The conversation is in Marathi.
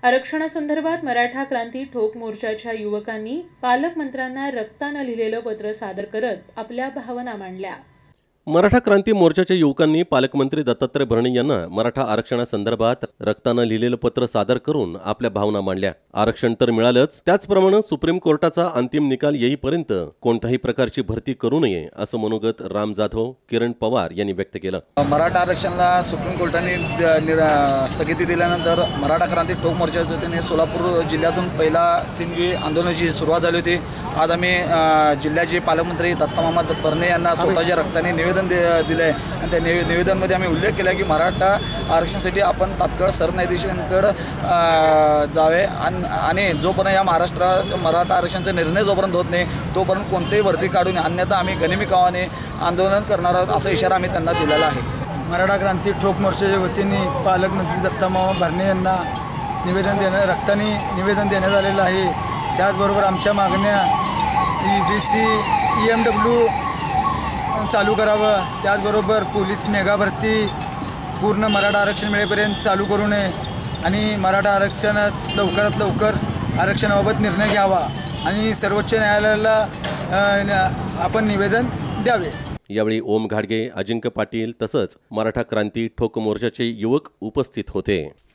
आरक्षणासंदर्भात मराठा क्रांती ठोक मोर्चाच्या युवकांनी पालकमंत्र्यांना रक्तानं लिहिलेलं पत्र सादर करत आपल्या भावना मांडल्या। मराठा क्रांती मोर्चाच्या युवकांनी पालकमंत्री दत्तात्रय भरणे यांना मराठा आरक्षणासंदर्भात रक्तानं लिहिलेलं पत्र सादर करून आपल्या भावना मांडल्या। आरक्षण तर मिळालंच, त्याचप्रमाणे सुप्रीम कोर्टाचा अंतिम निकाल येईपर्यंत कोणत्याही प्रकारची भरती करू नये असं मनोगत राम जाधव, किरण पवार यांनी व्यक्त केलं। मराठा आरक्षणाला सुप्रीम कोर्टाने स्थगिती दिल्यानंतर मराठा क्रांती ठोक मोर्चाच्या वतीने सोलापूर जिल्ह्यातून पहिला तिनवी आंदोलनाची सुरुवात झाली होती। आज आम्ही जिल्ह्याचे पालकमंत्री दत्तामामा भरणे यांना स्वतःच्या रक्ताने निवेदन दिले आणि त्या निवेदनामध्ये आम्ही उल्लेख केला की मराठा आरक्षणासाठी आपण तात्काळ सरन्यायाधीशांकडे जावे आणि जोपर्यंत या महाराष्ट्रात मराठा आरक्षणाचा निर्णय जोपर्यंत होत नाही तोपर्यंत कोणतेही भरती काढून अन्यथा आम्ही गनिमी आंदोलन करणार आहोत असा इशारा आम्ही त्यांना दिलेला आहे। मराठा क्रांती ठोक मोर्चाच्या वतीने पालकमंत्री दत्तामामा भरणे यांना रक्ताने निवेदन देण्यात आलेलं आहे। त्याचबरोबर आमच्या मागण्या EBC EMW चालू करावं, त्याचबरोबर पोलीस मेगा भरती पूर्ण मराठा आरक्षण मिळेपर्यंत चालू करू नये आणि मराठा आरक्षणात लवकरात लवकर आरक्षणाबाबत निर्णय घ्यावा आणि सर्वोच्च न्यायालयाला आपण निवेदन द्यावे। यावेळी ओम घाडगे, अजिंक्य पाटील तसंच मराठा क्रांती ठोक मोर्चाचे युवक उपस्थित होते।